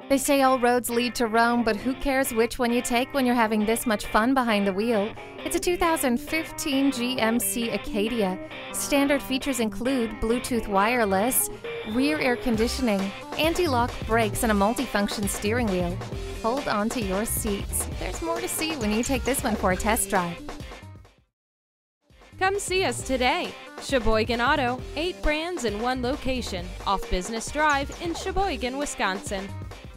They say all roads lead to Rome, but who cares which one you take when you're having this much fun behind the wheel? It's a 2015 GMC Acadia. Standard features include Bluetooth wireless, rear air conditioning, anti-lock brakes, and a multifunction steering wheel. Hold on to your seats. There's more to see when you take this one for a test drive. Come see us today. Sheboygan Auto, 8 brands in one location, off Business Drive in Sheboygan, Wisconsin.